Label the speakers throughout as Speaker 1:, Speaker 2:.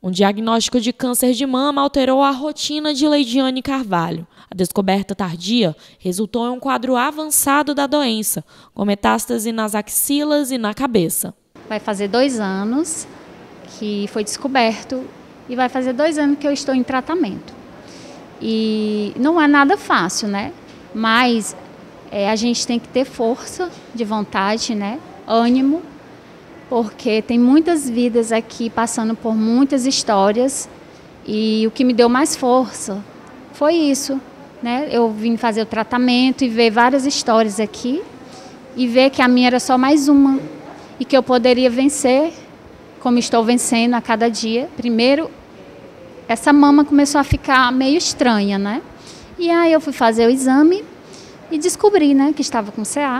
Speaker 1: Um diagnóstico de câncer de mama alterou a rotina de Leidiane Carvalho. A descoberta tardia resultou em um quadro avançado da doença, com metástase nas axilas e na cabeça.
Speaker 2: Vai fazer 2 anos que foi descoberto e vai fazer 2 anos que eu estou em tratamento. E não é nada fácil, né? Mas a gente tem que ter força de vontade, né? Ânimo, porque tem muitas vidas aqui passando por muitas histórias e o que me deu mais força foi isso, né? Eu vim fazer o tratamento e ver várias histórias aqui e ver que a minha era só mais uma e que eu poderia vencer, como estou vencendo a cada dia. Primeiro, essa mama começou a ficar meio estranha, né? E aí eu fui fazer o exame e descobri, né, que estava com CA.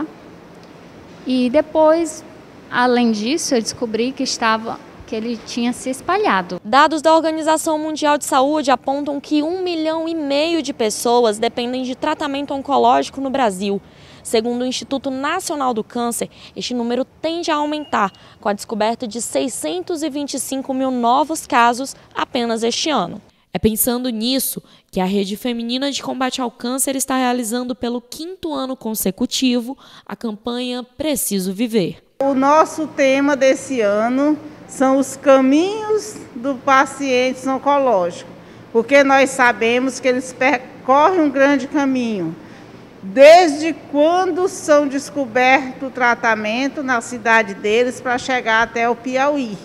Speaker 2: E depois, além disso, eu descobri que ele tinha se espalhado.
Speaker 1: Dados da Organização Mundial de Saúde apontam que 1,5 milhão de pessoas dependem de tratamento oncológico no Brasil. Segundo o Instituto Nacional do Câncer, este número tende a aumentar, com a descoberta de 625 mil novos casos apenas este ano. É pensando nisso que a Rede Feminina de Combate ao Câncer está realizando pelo 5º ano consecutivo a campanha Preciso Viver.
Speaker 3: O nosso tema desse ano são os caminhos do paciente oncológico, porque nós sabemos que eles percorrem um grande caminho. Desde quando são descobertos o tratamento na cidade deles para chegar até o Piauí.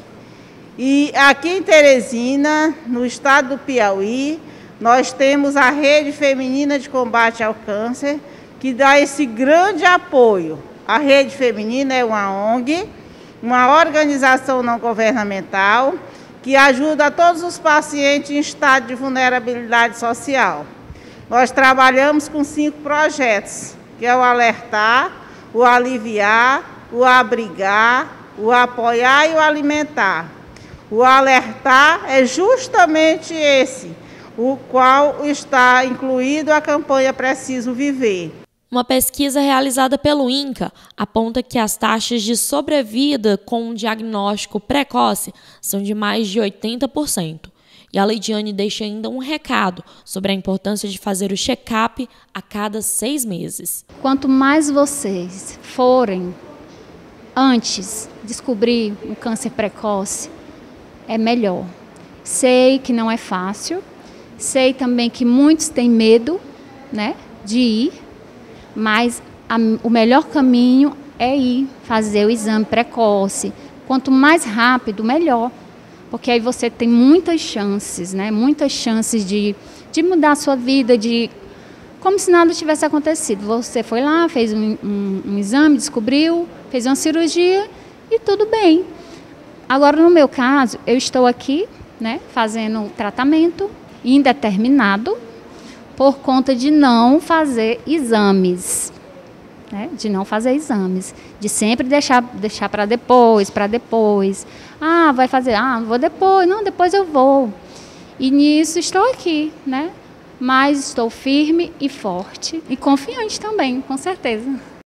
Speaker 3: E aqui em Teresina, no estado do Piauí, nós temos a Rede Feminina de Combate ao Câncer, que dá esse grande apoio. A Rede Feminina é uma ONG, uma organização não governamental, que ajuda a todos os pacientes em estado de vulnerabilidade social. Nós trabalhamos com 5 projetos, que é o alertar, o aliviar, o abrigar, o apoiar e o alimentar. O alertar é justamente esse, o qual está incluído a campanha Preciso Viver.
Speaker 1: Uma pesquisa realizada pelo INCA aponta que as taxas de sobrevida com um diagnóstico precoce são de mais de 80%. E a Leidiane deixa ainda um recado sobre a importância de fazer o check-up a cada 6 meses.
Speaker 2: Quanto mais vocês forem antes descobrir um câncer precoce, é melhor. Sei que não é fácil, sei também que muitos têm medo, né, de ir, mas o melhor caminho é ir fazer o exame precoce. Quanto mais rápido, melhor. Porque aí você tem muitas chances, né? Muitas chances de mudar a sua vida, como se nada tivesse acontecido. Você foi lá, fez um exame, descobriu, fez uma cirurgia e tudo bem. Agora, no meu caso, eu estou aqui, né, fazendo tratamento indeterminado por conta de não fazer exames. De não fazer exames, de sempre deixar para depois. Ah, vai fazer, vou depois, não, depois eu vou. E nisso estou aqui, né? Mas estou firme e forte e confiante também, com certeza.